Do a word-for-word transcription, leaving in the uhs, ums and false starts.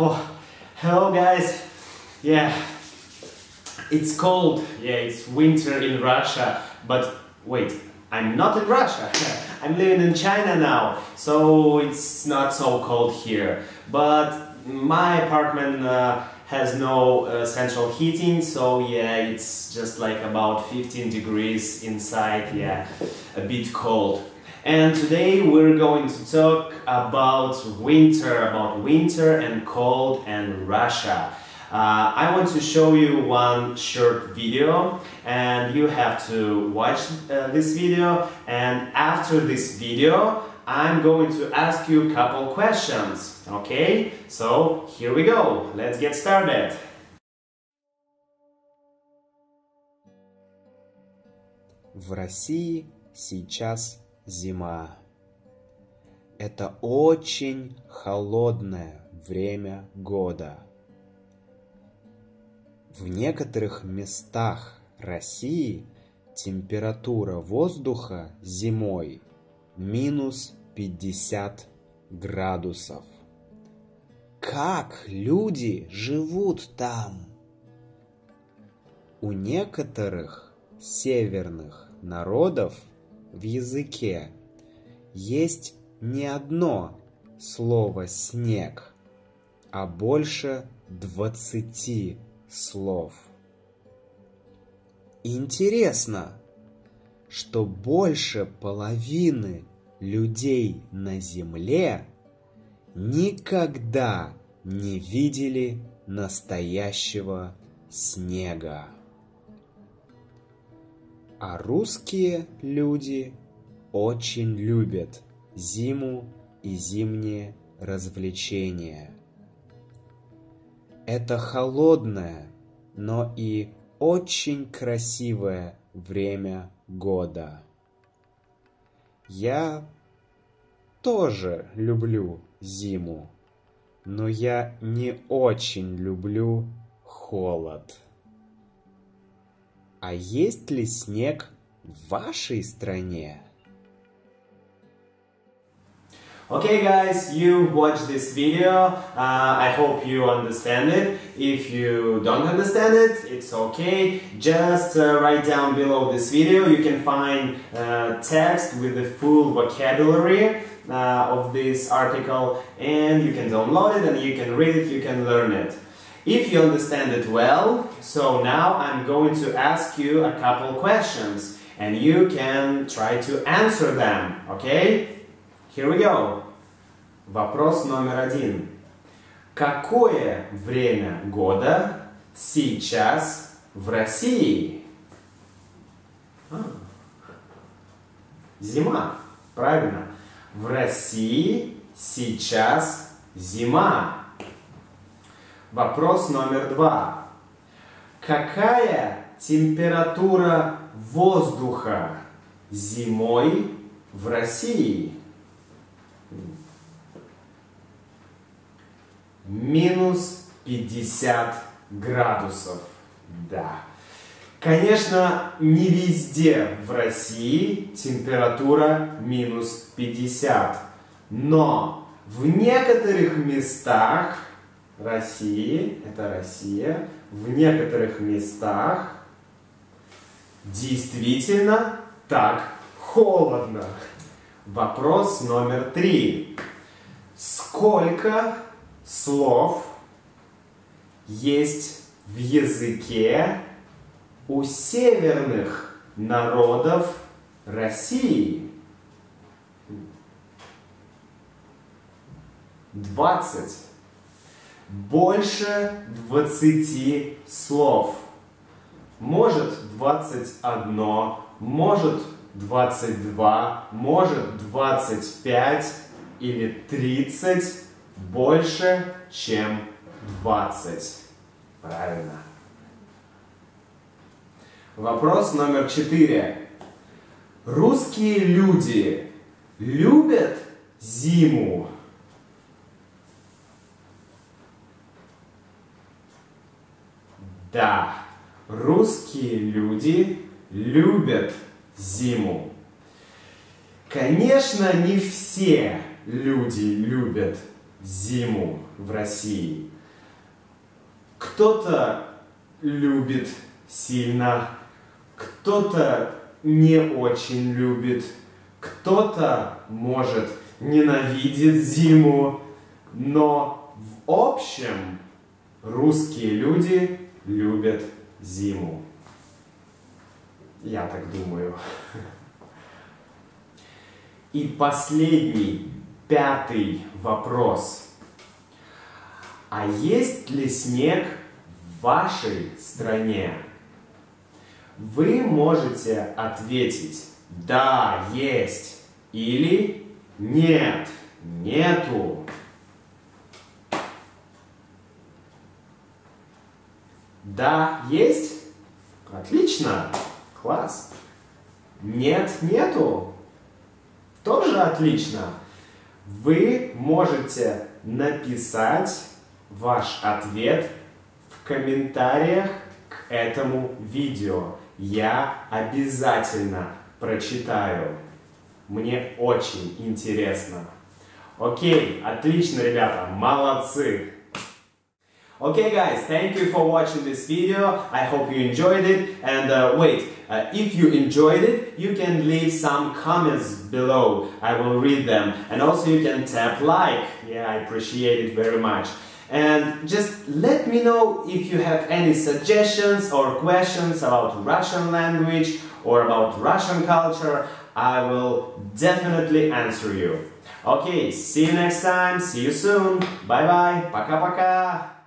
Oh, hello guys. Yeah, it's cold. Yeah, it's winter in Russia. But wait, I'm not in Russia. I'm living in China now, so it's not so cold here. But my apartment uh, has no uh, central heating, so yeah, it's just like about fifteen degrees inside. Yeah, a bit cold. And today we're going to talk about winter, about winter and cold and Russia. Uh, I want to show you one short video, and you have to watch uh, this video, and after this video I'm going to ask you a couple questions, okay? So here we go, let's get started. В России сейчас зима. Это очень холодное время года. В некоторых местах России температура воздуха зимой минус пятьдесят градусов. Как люди живут там? У некоторых северных народов в языке есть не одно слово «снег», а больше двадцати слов. Интересно, что больше половины людей на Земле никогда не видели настоящего снега. А русские люди очень любят зиму и зимние развлечения. Это холодное, но и очень красивое время года. Я тоже люблю зиму, но я не очень люблю холод. А есть ли снег в вашей стране? Okay guys, you watched this video, uh, I hope you understand it. If you don't understand it, it's okay. Just uh, write down below this video, you can find uh, text with the full vocabulary uh, of this article, and you can download it and you can read it, you can learn it. If you understand it well, so now I'm going to ask you a couple questions and you can try to answer them, okay? Here we go. Вопрос номер один. Какое время года сейчас в России? А. Зима, правильно. В России сейчас зима. Вопрос номер два. Какая температура воздуха зимой в России? Минус пятьдесят градусов. Да. Конечно, не везде в России температура минус пятьдесят. Но в некоторых местах России, это Россия, в некоторых местах действительно так холодно. Вопрос номер три. Сколько слов есть в языке у северных народов России? Двадцать. Больше двадцати слов. Может двадцать одно, может двадцать два, может двадцать пять или тридцать. Больше, чем двадцать. Правильно. Вопрос номер четыре. Русские люди любят зиму? Да, русские люди любят зиму. Конечно, не все люди любят зиму в России? Кто-то любит сильно, кто-то не очень любит, кто-то, может, ненавидит зиму, но в общем русские люди любят зиму. Я так думаю. И последний, пятый вопрос. А есть ли снег в вашей стране? Вы можете ответить «Да, есть» или «Нет, нету». Да, есть? Отлично! Класс! Нет, нету? Тоже отлично! Вы можете написать ваш ответ в комментариях к этому видео. Я обязательно прочитаю. Мне очень интересно. Окей, отлично, ребята, молодцы! Okay guys, thank you for watching this video. I hope you enjoyed it. And uh, wait, uh, if you enjoyed it, you can leave some comments below. I will read them. And also you can tap like. Yeah, I appreciate it very much. And just let me know if you have any suggestions or questions about Russian language or about Russian culture. I will definitely answer you. Okay, see you next time. See you soon. Bye bye. Пока-пока.